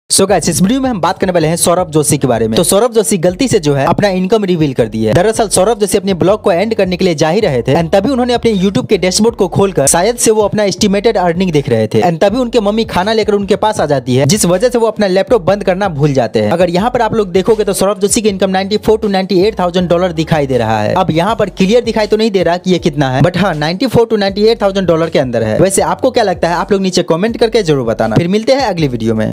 So guys इस video में हम बात करने वाले हैं सौरभ जोशी के बारे में। तो सौरभ जोशी गलती से जो है अपना इनकम रिवील कर दी है। दरअसल सौरभ जोशी अपने ब्लॉग को एंड करने के लिए जा ही रहे थे एंड तभी उन्होंने अपने यूट्यूब के डैशबोर्ड को खोलकर शायद से वो अपना एस्टिमेटेड अर्निंग देख रहे थे एंड तभी उनके मम्मी खाना लेकर उनके पास आ जाती है, जिस वजह से वो अपना लैपटॉप बंद करना भूल जाते हैं। अगर यहाँ पर आप लोग देखोगे तो सौरभ जोशी की इनकम 94 to 98,000 डॉलर दिखाई दे रहा है। अब यहाँ पर क्लियर दिखाई तो नहीं दे रहा कि ये कितना है, बट हाँ 94 to 98,000 डॉलर के अंदर है। वैसे आपको क्या लगता है, आप लोग नीचे कॉमेंट करके जरूर बताना। फिर मिलते हैं अगली वीडियो में।